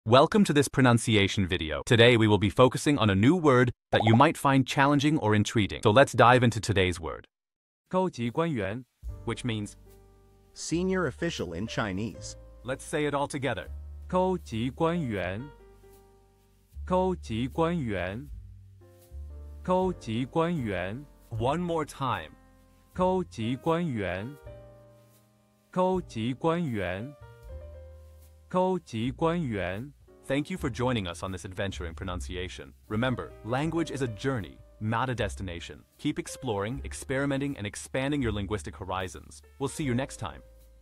Welcome to this pronunciation video. Today we will be focusing on a new word that you might find challenging or intriguing. So let's dive into today's word. 高级官员 Which means, senior official in Chinese. let's say it all together. 高级官员高级官员高级官员 One more time. 高级官员高级官员高级官员 Thank you for joining us on this adventure in pronunciation. Remember, language is a journey, not a destination. Keep exploring, experimenting, and expanding your linguistic horizons. We'll see you next time.